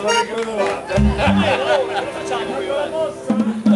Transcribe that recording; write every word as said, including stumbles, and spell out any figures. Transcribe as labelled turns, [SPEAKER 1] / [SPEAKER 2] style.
[SPEAKER 1] non le credo.
[SPEAKER 2] Allora, lo facciamo qui ora.